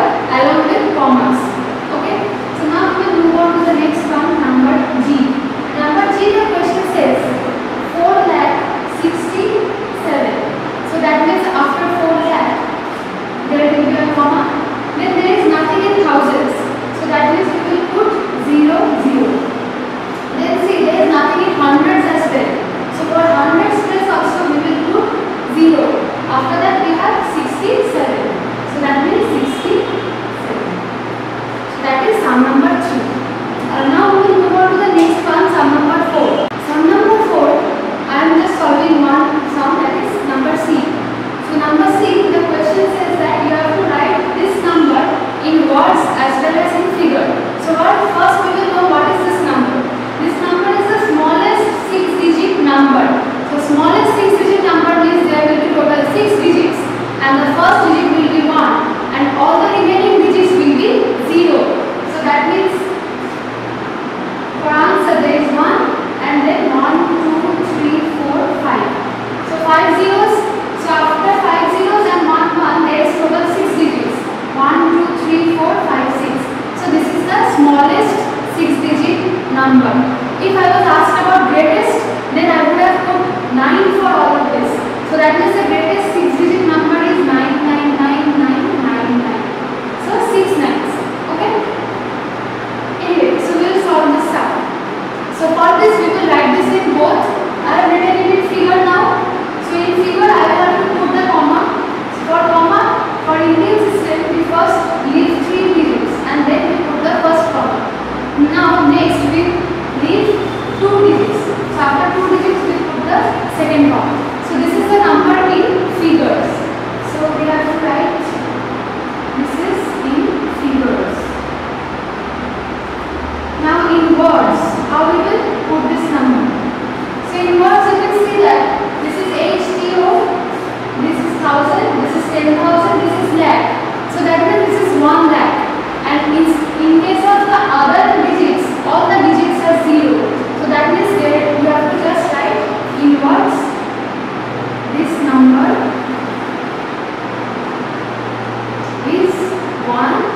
along with commas. Okay. So now we will move on to the next one, number G. Number G, the question says 4,67,000. So that means after 4 lakh there will be a comma. Then there is nothing in thousands. So that means we will put 0, 0. Then see, there is nothing in hundreds as well. So for hundreds place also we will put 0. After that we have 67. So that means 67. So that is sum number 3. Now we will move on to the next one, sum number 4. Sum number 4, I am just solving one sum, that is number C. So number C, the question says that you have to write this number in words as well as in figure. So first we will know what is this number. This number is the smallest 6-digit number. So smallest 6-digit number means there will be total 6 digits and the first digit will be 1 and all the remaining digits will be 0. So that means for answer there is 1 and then 1, 2, 3, 4, 5. So 5 zeros. So after 5 zeros and 1, 1 there is total 6 digits. 1, 2, 3, 4, 5, 6. So this is the smallest 6-digit number. If I was asked about greatest, then I would have put 9 for all of this. So that means the greatest 6-digit number is 99999. So 6 nines. Okay. Anyway, so we will solve this sum. So for this we will write this in both. I have written it in figure now. So in figure I will have to put the comma. So for comma, for Indian system we first leave 3 digits and then we put the first comma. Now next we leave 2 digits. So after 2 digits we put the second comma. So this is the number in figures. So we have to write this is in figures. Now in words, how we will put this number? So in words you can see that this is HTO, this is 1000, this is 10,000, this is lakh. So that means this is 1 lakh. And in case of the other digits, all the digits are 0. So that means there you have to just write in words this number is 1